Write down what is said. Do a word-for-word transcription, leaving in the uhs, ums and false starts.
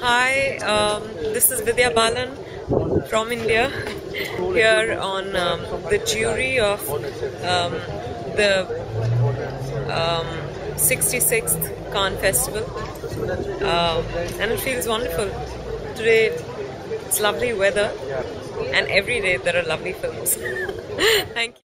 Hi, um, this is Vidya Balan from India, here on um, the jury of um, the um, sixty-sixth Cannes Festival, um, and it feels wonderful. Today it's lovely weather, and every day there are lovely films. Thank you.